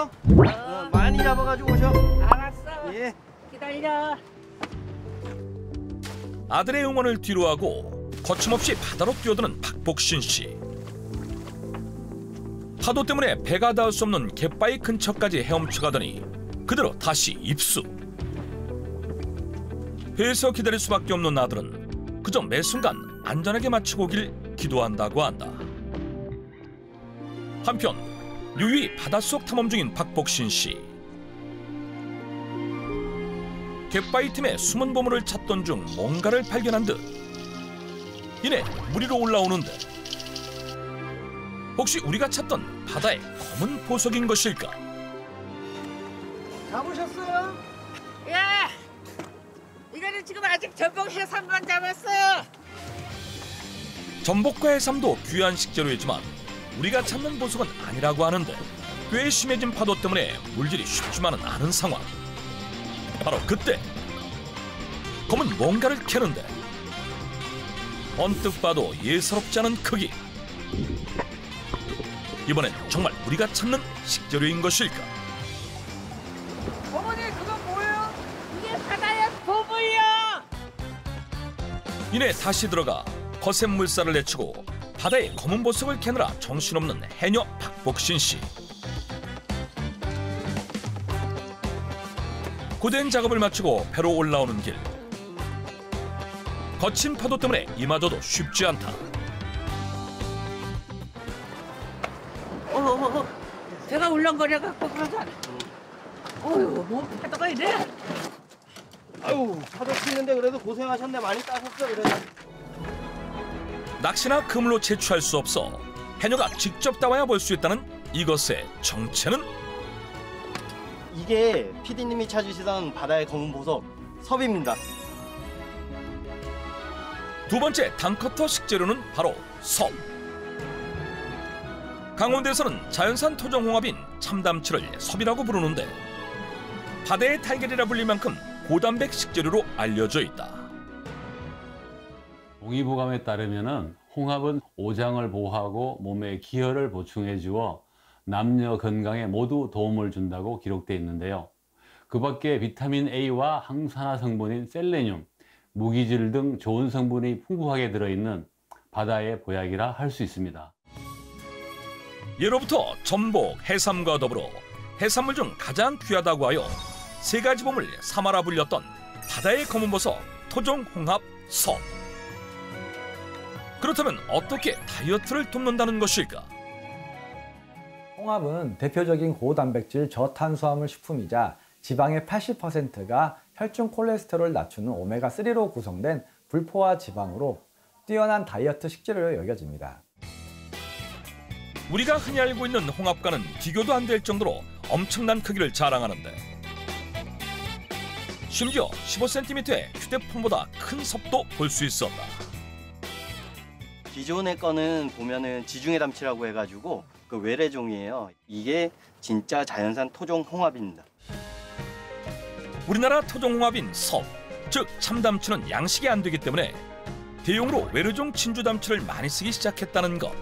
오셔. 많이 잡아가지고 오셔. 알았어. 예. 기다려. 아들의 응원을 뒤로하고 거침없이 바다로 뛰어드는 박복신 씨. 파도 때문에 배가 닿을 수 없는 갯바위 근처까지 헤엄쳐가더니 그대로 다시 입수. 배에서 기다릴 수밖에 없는 아들은 그저 매 순간 안전하게 마치고 오길 기도한다고 한다. 한편 유유히 바닷속 탐험 중인 박복신 씨. 갯바위 틈에 숨은 보물을 찾던 중 뭔가를 발견한 듯 이내 물 위로 올라오는데 혹시 우리가 찾던 바다의 검은 보석인 것일까? 잡으셨어요? 예. 이거는 지금 아직 전복 해삼만 잡았어요. 전복과 해삼도 귀한 식재료이지만 우리가 찾는 보석은 아니라고 하는데 꽤 심해진 파도 때문에 물질이 쉽지만은 않은 상황. 바로 그때 검은 뭔가를 캐는데 언뜻 봐도 예사롭지 않은 크기. 이번엔 정말 우리가 찾는 식재료인 것일까? 어머니 그건 뭐예요? 이게 바다의 보물이요. 이내 다시 들어가 거센 물살을 내치고 바다의 검은 보석을 캐느라 정신없는 해녀 박복신 씨. 고된 작업을 마치고 배로 올라오는 길. 거친 파도 때문에 이마저도 쉽지 않다. 배가 울렁거려갖고 그러잖아. 어휴, 몸 파도가 이래. 아유, 파도 치는데 그래도 고생하셨네. 많이 따셨어 그래도. 낚시나 그물로 채취할 수 없어 해녀가 직접 따와야 볼 수 있다는 이것의 정체는? 이게 PD님이 찾으시던 바다의 검은 보석 섭입니다. 두 번째 단커터 식재료는 바로 섭. 강원도에서는 자연산 토종홍합인 참담치를 섭이라고 부르는데 바다의 달걀이라 불릴 만큼 고단백 식재료로 알려져 있다. 동의보감에 따르면은 홍합은 오장을 보호하고 몸에 기혈을 보충해 주어 남녀 건강에 모두 도움을 준다고 기록돼 있는데요. 그 밖에 비타민 A와 항산화 성분인 셀레늄, 무기질 등 좋은 성분이 풍부하게 들어있는 바다의 보약이라 할 수 있습니다. 예로부터 전복, 해삼과 더불어 해산물 중 가장 귀하다고 하여 세 가지 보물 삼하라 불렸던 바다의 검은 버섯, 토종 홍합, 섭. 그렇다면 어떻게 다이어트를 돕는다는 것일까? 홍합은 대표적인 고단백질 저탄수화물 식품이자 지방의 80%가 혈중 콜레스테롤을 낮추는 오메가3로 구성된 불포화 지방으로 뛰어난 다이어트 식재료로 여겨집니다. 우리가 흔히 알고 있는 홍합과는 비교도 안 될 정도로 엄청난 크기를 자랑하는데 심지어 15cm의 휴대폰보다 큰 섭도 볼 수 있었다. 기존의 거는 보면은 지중해 담치라고 해가지고 그 외래종이에요. 이게 진짜 자연산 토종 홍합입니다. 우리나라 토종홍합인 섭, 즉 참담치는 양식이 안 되기 때문에 대용으로 외래종 진주담치를 많이 쓰기 시작했다는 것.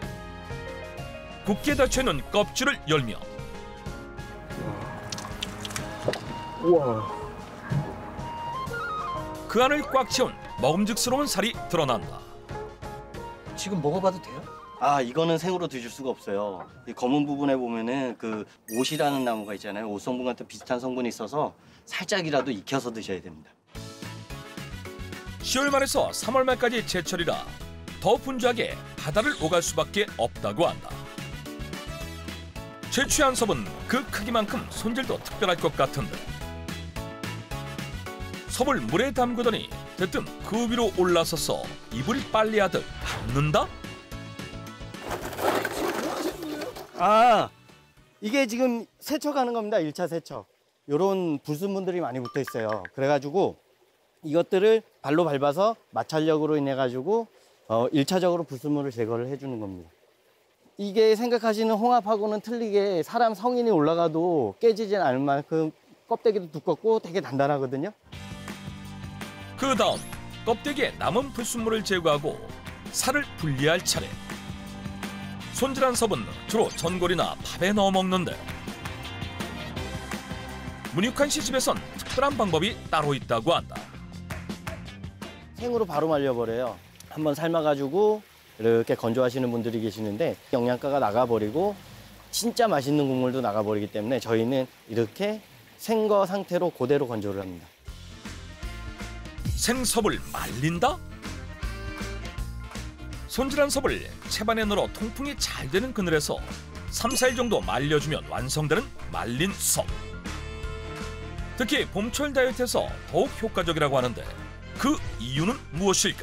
굳게 닫혀있는 껍질을 열며 우와. 그 안을 꽉 채운 먹음직스러운 살이 드러난다. 지금 먹어봐도 돼요? 아, 이거는 생으로 드실 수가 없어요. 이 검은 부분에 보면은 그 옷이라는 나무가 있잖아요. 옷 성분 같은 비슷한 성분이 있어서 살짝이라도 익혀서 드셔야 됩니다. 10월 말에서 3월 말까지 제철이라 더 분주하게 바다를 오갈 수밖에 없다고 한다. 채취한 섭은 그 크기만큼 손질도 특별할 것 같은데 섭을 물에 담그더니 대뜸 그 위로 올라서서 이불 빨래하듯 밟는다? 아, 이게 지금 세척하는 겁니다. 1차 세척. 요런 불순물들이 많이 붙어 있어요. 그래가지고 이것들을 발로 밟아서 마찰력으로 인해 가지고 1차적으로 불순물을 제거를 해주는 겁니다. 이게 생각하시는 홍합하고는 틀리게 사람 성인이 올라가도 깨지진 않을 만큼 껍데기도 두껍고 되게 단단하거든요. 그 다음 껍데기에 남은 불순물을 제거하고 살을 분리할 차례. 손질한 섭은 주로 전골이나 밥에 넣어 먹는데 문익환 씨 집에선 특별한 방법이 따로 있다고 한다. 생으로 바로 말려버려요. 한번 삶아가지고 이렇게 건조하시는 분들이 계시는데 영양가가 나가버리고 진짜 맛있는 국물도 나가버리기 때문에 저희는 이렇게 생거 상태로 그대로 건조를 합니다. 생섭을 말린다? 손질한 섭을 채반에 넣어 통풍이 잘 되는 그늘에서 3, 4일 정도 말려주면 완성되는 말린 섭. 특히 봄철 다이어트에서 더욱 효과적이라고 하는데 그 이유는 무엇일까?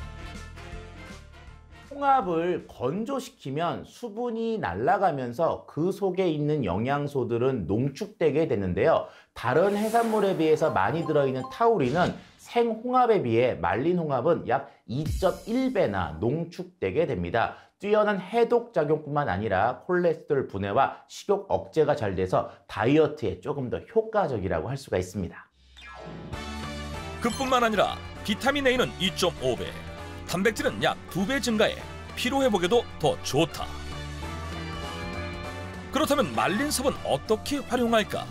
홍합을 건조시키면 수분이 날아가면서 그 속에 있는 영양소들은 농축되게 되는데요. 다른 해산물에 비해서 많이 들어있는 타우린은 생홍합에 비해 말린 홍합은 약 2.1배나 농축되게 됩니다. 뛰어난 해독작용뿐만 아니라 콜레스테롤 분해와 식욕 억제가 잘 돼서 다이어트에 조금 더 효과적이라고 할 수가 있습니다. 그뿐만 아니라 비타민 A는 2.5배, 단백질은 약 2배 증가해 피로회복에도 더 좋다. 그렇다면 말린 섭은 어떻게 활용할까?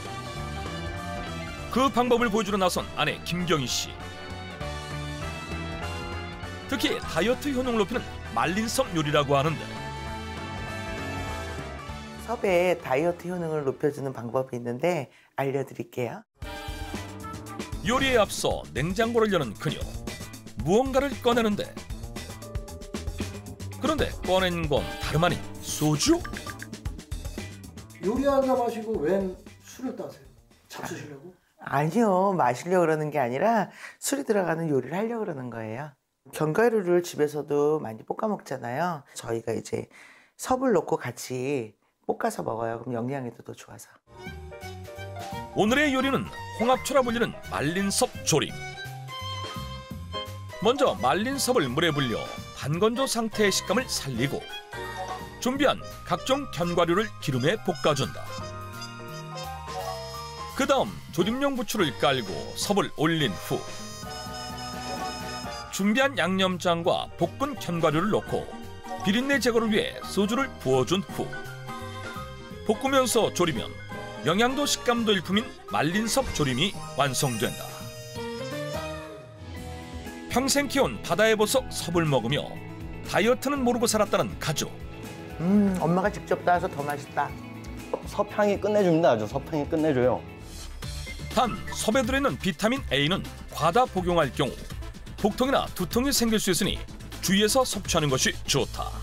그 방법을 보여주러 나선 아내 김경희 씨. 특히 다이어트 효능을 높이는 말린 섭 요리라고 하는데 섭의 다이어트 효능을 높여주는 방법이 있는데 알려드릴게요. 요리에 앞서 냉장고를 여는 그녀. 무언가를 꺼내는데 그런데 꺼낸 건 다름 아닌 소주? 요리하다 마시고 웬 술을 따세요? 잡수시려고? 아니요, 마시려고 그러는 게 아니라 술이 들어가는 요리를 하려고 그러는 거예요. 견과류를 집에서도 많이 볶아 먹잖아요. 저희가 이제 섭을 넣고 같이 볶아서 먹어요. 그럼 영양에도 더 좋아서. 오늘의 요리는 홍합초라 불리는 말린 섭 조림. 먼저 말린 섭을 물에 불려 반건조 상태의 식감을 살리고 준비한 각종 견과류를 기름에 볶아준다. 그 다음 조림용 부추를 깔고 섭을 올린 후 준비한 양념장과 볶은 견과류를 넣고 비린내 제거를 위해 소주를 부어준 후 볶으면서 조리면 영양도 식감도 일품인 말린 섭 조림이 완성된다. 평생 키운 바다의 보석 섭을 먹으며 다이어트는 모르고 살았다는 가족. 엄마가 직접 따서 더 맛있다. 섭향이 끝내줍니다. 아주 섭향이 끝내줘요. 단 섭에 들어있는 비타민 A는 과다 복용할 경우 복통이나 두통이 생길 수 있으니 주의해서 섭취하는 것이 좋다.